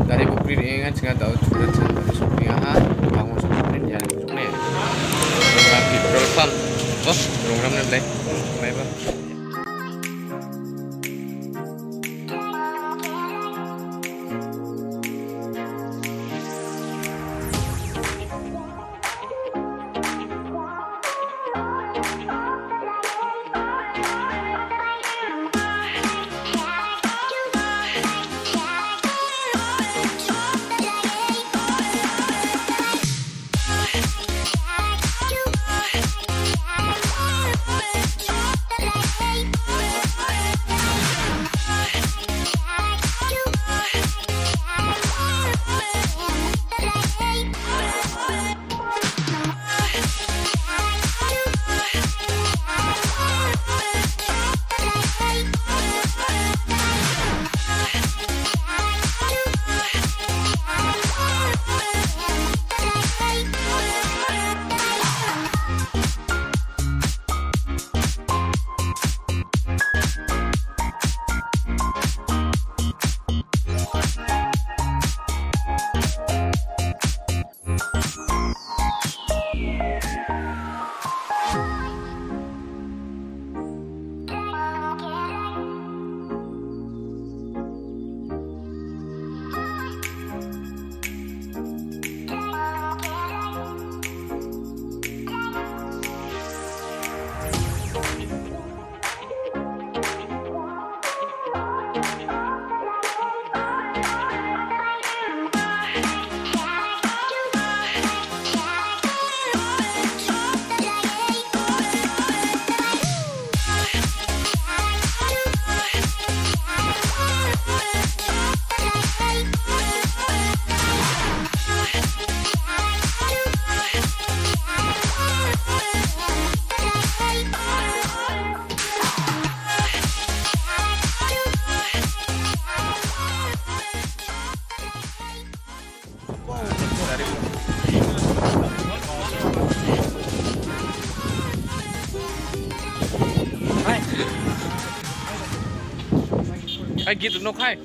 Darebokgre ni kan singa tahu curhat dari supnya bangun supnya jalan supnya. Petrol pump. Oh, program ni boleh. Baik ba? Hai gitu nok hai.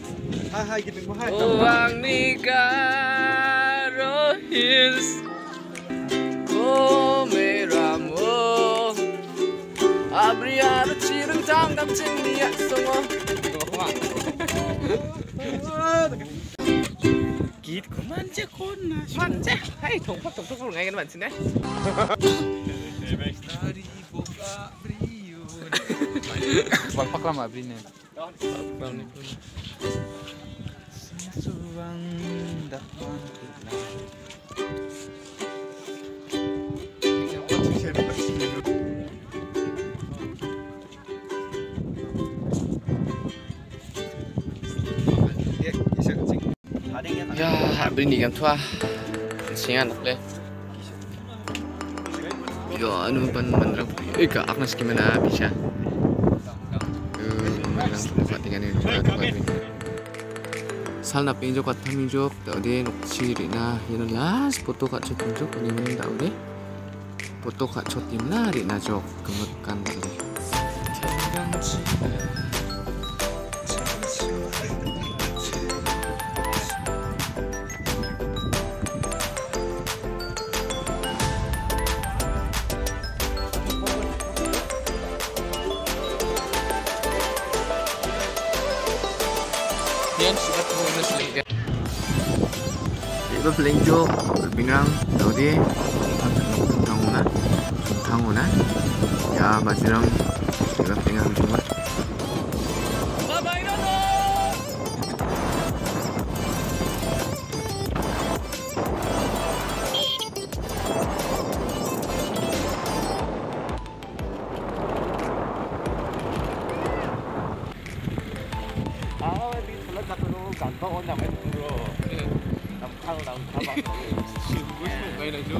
Hai gitu mo hai. Uang Nigaro Hills Komeramo Abriaro cireng tanggap cengniak songo. Git ko manja kona. Manja. Hai thong phok ngai kan bạn xin đấy. Bang pak lama beli ni. Ya, beli ni kan tua. Singan le. Yo, anu pan mandrag. Ika aknas gimana bisa? Sal na pinjok at pinjok tadi nukci rina yan last foto kat cot pinjok ini tahu deh foto kat cot timna rina jok kemekan tadi. Yan sudah punya selingkuh. Ibu pelinjuk berbingang tahu deh tanguna ya masirang ibu pelingang cuma. Gantung orang main dulu. Nampak apa? Sungguh sungai laju.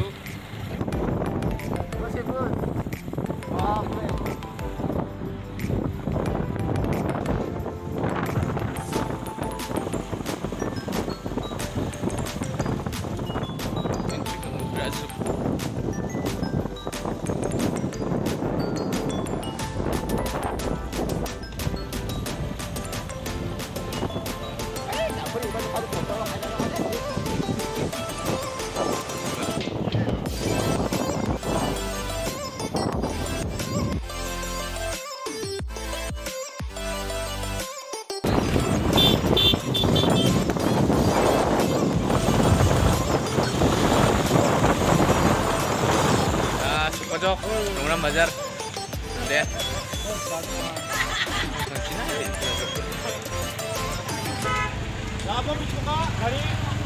Masih pun. Wah, boleh. Jok. Nungran bazar. Deh. Sina. Apa bicara kali?